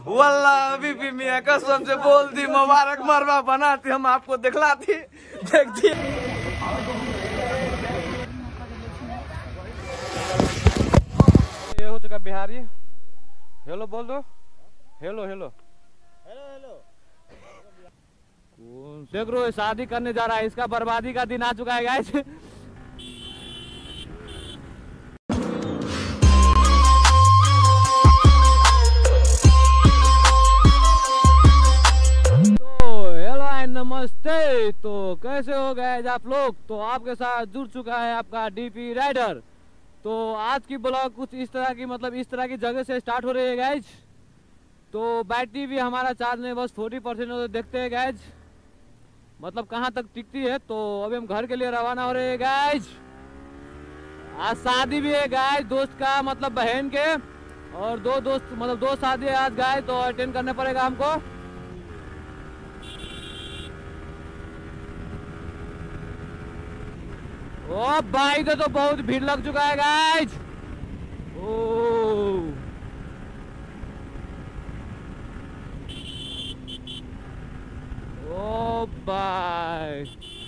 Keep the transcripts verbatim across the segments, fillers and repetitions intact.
वल्लाह अभी भी मियाँ कसम से बोल दी मुबारक मरवा बनाती हम आपको दिखलाती देखती। ये हो चुका बिहारी। हेलो बोल दो। Hello hello hello hello. देख रो शादी करने जा रहा है, इसका बर्बादी का दिन आ चुका है गाइस। नमस्ते, तो कैसे हो गए आप लोग। तो आपके साथ जुड़ चुका है आपका डीपी राइडर। तो आज की ब्लॉग कुछ इस तरह की मतलब इस तरह की जगह से स्टार्ट हो रही है गाइज। तो बैटरी भी हमारा चार्ज में बस फोर्टी परसेंट हो, देखते हैं गाइज मतलब कहाँ तक टिकती है। तो अभी हम घर के लिए रवाना हो रहे हैं गाइज। आज शादी भी है गाइज, दोस्त का मतलब बहन के, और दो दोस्त मतलब दो शादी है आज गाइज, तो अटेंड करने पड़ेगा हमको। ओ भाई इधर तो बहुत भीड़ लग चुका है गाइज। ओ ओ भाई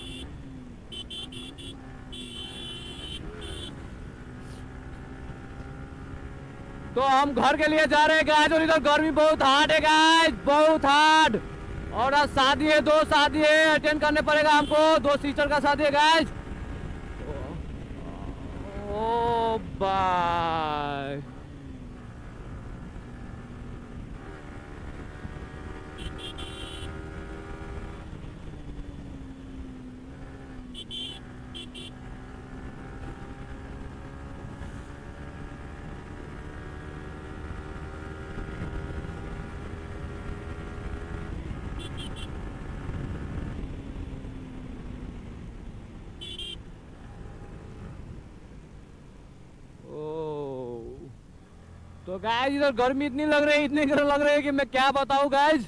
तो हम घर के लिए जा रहे हैं गाइज, और इधर गर्मी बहुत हार्ड है गाइज, बहुत हार्ड। और आज शादी है, दो शादी है, अटेंड करने पड़ेगा हमको। दो सिस्टर का शादी है गाइज। ओ बाय तो गाइज इधर गर्मी इतनी लग रही है, इतनी गर्म लग रही है कि मैं क्या बताऊं गाइज।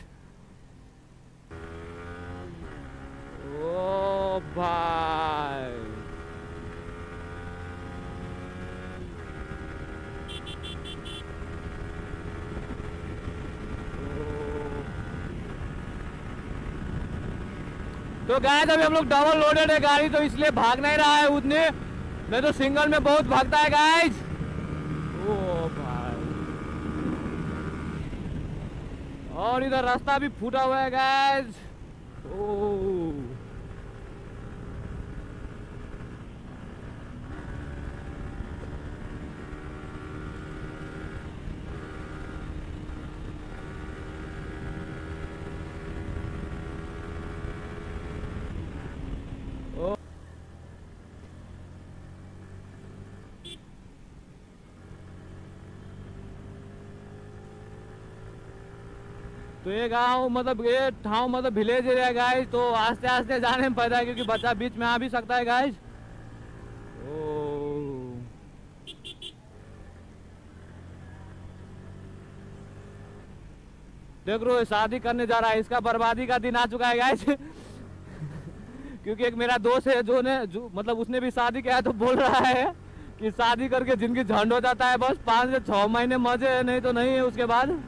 ओ भाई तो गाइज अभी हम लोग डबल लोडेड है गाड़ी, तो इसलिए भाग नहीं रहा है उतने, नहीं तो सिंगल में बहुत भागता है गाइज। और इधर रास्ता भी फूटा हुआ है गाइज। ओह तो ये गांव मतलब ये ठाव मतलब विलेज एरिया गाइज, तो आस्ते आस्ते जाने में फायदा है क्योंकि बच्चा बीच में आ भी सकता है गाइज। देख रो शादी करने जा रहा है, इसका बर्बादी का दिन आ चुका है गाइज। क्योंकि एक मेरा दोस्त है जो ने जो मतलब उसने भी शादी किया है, तो बोल रहा है कि शादी करके जिंदगी झंड हो जाता है, बस पाँच से छह महीने मजे है, नहीं तो नहीं है उसके बाद।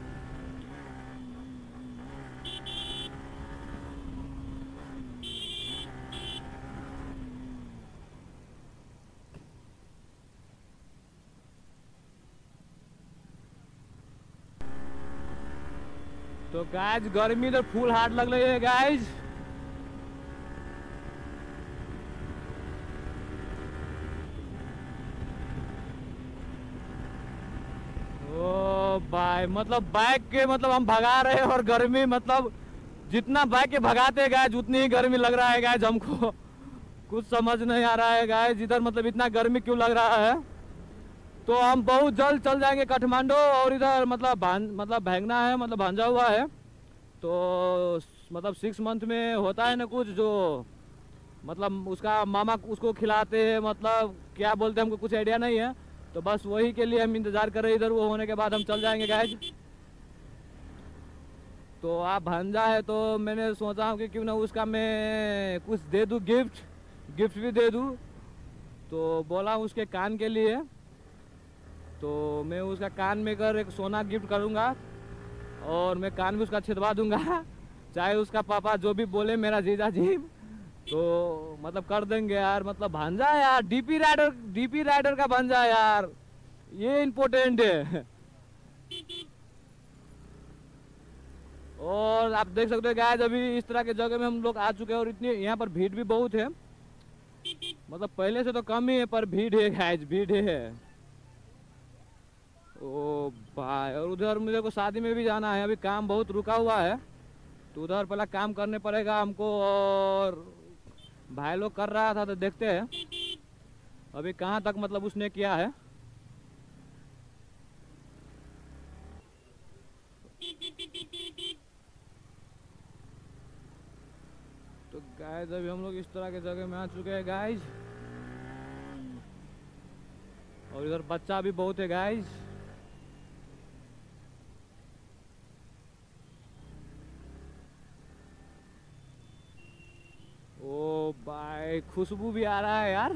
तो गाइज गर्मी तो फुल हार्ड लग रही है गाइज। ओ भाई मतलब बाइक के मतलब हम भगा रहे हैं, और गर्मी मतलब जितना बाइक के भगाते गाइज उतनी ही गर्मी लग रहा है गाइज हमको। कुछ समझ नहीं आ रहा है गाइज इधर मतलब इतना गर्मी क्यों लग रहा है। तो हम बहुत जल्द चल जाएंगे काठमांडू, और इधर मतलब भान मतलब भैंगना है मतलब भांजा हुआ है, तो मतलब सिक्स मंथ में होता है ना कुछ, जो मतलब उसका मामा उसको खिलाते हैं, मतलब क्या बोलते हैं हमको कुछ आइडिया नहीं है, तो बस वही के लिए हम इंतज़ार कर रहे हैं। इधर वो होने के बाद हम चल जाएंगे गाइज। तो आप भांजा है तो मैंने सोचा हूँ कि क्यों ना उसका मैं कुछ दे दूँ, गिफ्ट गिफ्ट भी दे दूँ। तो बोला उसके कान के लिए, तो मैं उसका कान में कर एक सोना गिफ्ट करूँगा। और मैं कान भी उसका छिदवा दूंगा, चाहे उसका पापा जो भी बोले मेरा जीजा जी, तो मतलब कर देंगे यार। मतलब भांजा यार, डीपी राइडर डीपी राइडर का भांजा यार, ये इम्पोर्टेंट है। और आप देख सकते हो गाइस अभी इस तरह के जगह में हम लोग आ चुके हैं और इतनी यहाँ पर भीड़ भी बहुत है, मतलब पहले से तो कम ही है पर भीड़ है गाइस, भीड़ है। ओ भाई, और उधर मुझे को शादी में भी जाना है, अभी काम बहुत रुका हुआ है तो उधर पहला काम करने पड़ेगा हमको। और भाई लोग कर रहा था तो देखते हैं अभी कहाँ तक मतलब उसने किया है। तो गाइस अभी हम लोग इस तरह के जगह में आ चुके हैं गाइस, और इधर बच्चा भी बहुत है गाइस। ओ भाई खुशबू भी आ रहा है यार।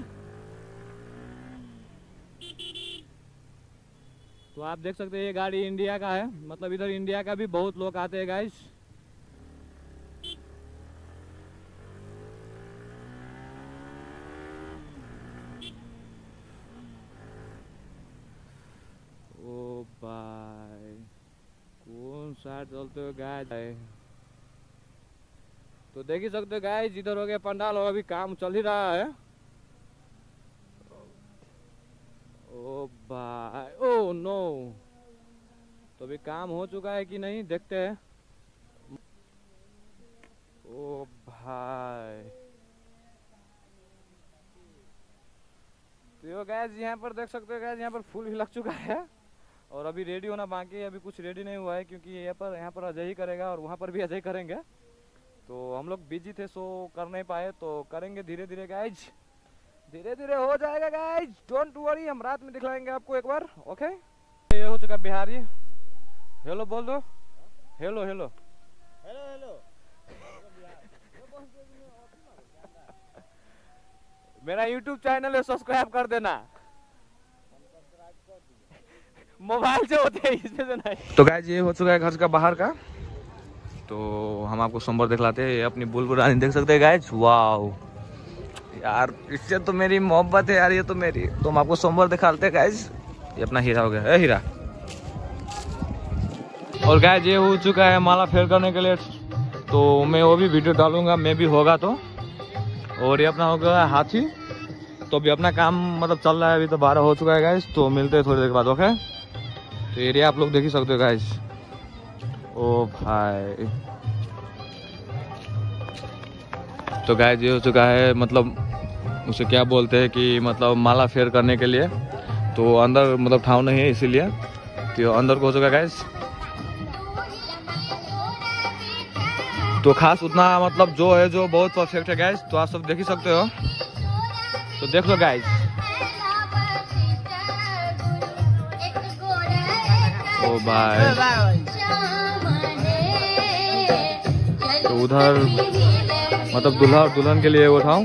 तो आप देख सकते हैं ये गाड़ी इंडिया का है, मतलब इधर इंडिया का भी बहुत लोग आते हैं गाइस। ओ भाई कौन सा चलते हो गाइस, तो देख ही सकते हो गाइस इधर हो गया पंडाल और अभी काम चल ही रहा है। ओ भाई, ओ नो, तो अभी काम हो चुका है कि नहीं देखते हैं। ओ भाई, तो गाइस यहाँ पर देख सकते हो गाइस यहाँ पर फूल भी लग चुका है और अभी रेडी होना बाकी है, अभी कुछ रेडी नहीं हुआ है क्योंकि यहाँ पर यहाँ पर अजय ही करेगा और वहाँ पर भी अजय करेंगे। तो हम लोग बिजी थे सो कर नहीं पाए, तो करेंगे धीरे धीरे गाइज, धीरे धीरे हो जाएगा गाइज, डोंट वरी, हम रात में दिखलाएंगे आपको एक बार। ओके, ये हो चुका बिहारी, हेलो बोल दो, हेलो हेलो हेलो हेलो। मेरा यूट्यूब चैनल है, सब्सक्राइब कर देना, मोबाइल से होते हैं इसमें से नहीं। तो गाइज ये हो चुका है घर का बाहर का, तो हम आपको सोमवार दिखलाते हैं। अपनी बुलबुल रानी देख सकते हैं गाइज, वाओ यार, इससे तो मेरी मोहब्बत है यार, ये तो मेरी। तो हम आपको सोमवार दिखाते हैं गाइज, ये अपना हीरा हो गया है, हीरा। और गाइज ये हो चुका है माला फेयर करने के लिए, तो मैं वो भी वीडियो डालूंगा, मैं भी होगा तो। और ये अपना हो गया हाथी, तो अभी अपना काम मतलब चल रहा है, अभी तो बारह हो चुका है गाइज, तो मिलते हैं थोड़ी देर के बाद। ओके, तो एरिया आप लोग देख ही सकते हो गाइज। ओ भाई, तो गाइस ये हो चुका है, मतलब उसे क्या बोलते हैं कि मतलब माला फेयर करने के लिए, तो अंदर मतलब ठाव नहीं है इसीलिए, तो अंदर को हो चुका है गाइस। तो खास उतना मतलब जो है जो बहुत परफेक्ट है गाइस, तो आप सब देख ही सकते हो, तो देख लो गाइस। ओ भाई, तो उधर मतलब दूल्हा और दुल्हन के लिए उठाऊं।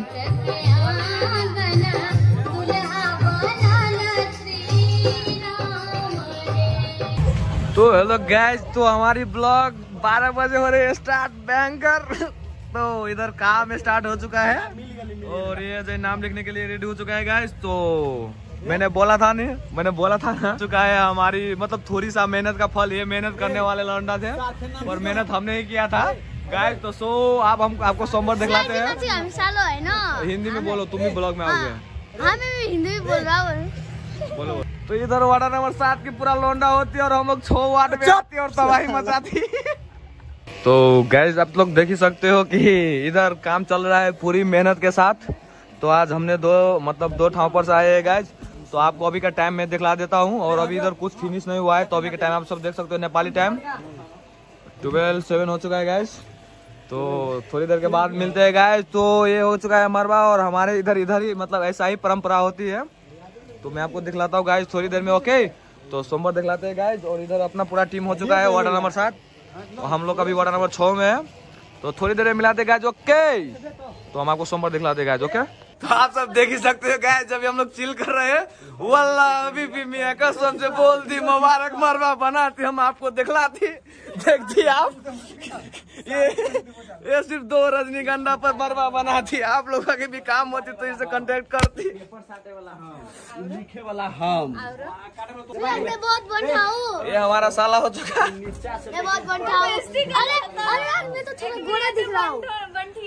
तो हेलो गाइस, तो हमारी ब्लॉग बारह बजे हो रही है स्टार्ट, बैंकर। तो इधर काम स्टार्ट हो चुका है और ये जो नाम लिखने के लिए रेडी हो चुका है गाइस। तो मैंने बोला था नहीं, मैंने बोला था ना, चुका है हमारी मतलब थोड़ी सा मेहनत का फल, ये मेहनत करने वाले लौंडा थे और मेहनत हमने ही किया था गाइस। तो सो आप हम आपको सोमवार दिखलाते हैं। है ना, हिंदी में बोलो, तुम भी ब्लॉग में आओगे। हाँ मैं भी हिंदी में बोल रहा हूँ। बोलो। तो इधर वार्ड नंबर सात की पूरा लौंडा होती है और हम लोग छह वार्ड में आती है और तबाही मचाती। तो गाइस आप लोग देख ही सकते हो कि इधर काम चल रहा है पूरी मेहनत के साथ। तो आज हमने दो मतलब दो ठाव पर से आए हैं गाइस, तो आपको अभी का टाइम मैं दिखला देता हूँ। और अभी इधर कुछ फिनिश नहीं हुआ है, तो अभी का टाइम आप सब देख सकते हो, नेपाली टाइम ट्वेल्व सेवन हो चुका है गाइस। तो थोड़ी देर के बाद मिलते हैं गाइस। तो ये हो चुका है मरवा और हमारे इधर इधर ही मतलब ऐसा ही परंपरा होती है, तो मैं आपको दिखलाता हूँ गाइस थोड़ी देर में। ओके, तो सोमवार दिखलाते हैं गाइस। और इधर अपना पूरा टीम हो चुका है वार्ड नंबर सात, तो हम लोग अभी वार्ड नंबर छः में है, तो थोड़ी देर में मिलाते गाइस। ओके, तो हम आपको सोमवार दिखलाते गाइस। ओके, तो आप सब देख ही सकते हो गाइस, जब हम लोग चिल कर रहे हैं वल्ला अभी भी मियां कसम से बोल दी मुबारक मरवा बनाती हम आपको दिखलाती, देखती आप ये ये सिर्फ दो रजनीगंधा पर मरवा बनाती, आप लोगों के भी काम होती तो इसे कांटेक्ट करती। लिखे वाला हम मैं बहुत बनठाऊ, ये हमारा साला हो चुका। मैं बहुत बनठाऊ। अरे अरे यार मैं तो थोड़ा गोरा दिख रहा हूँ।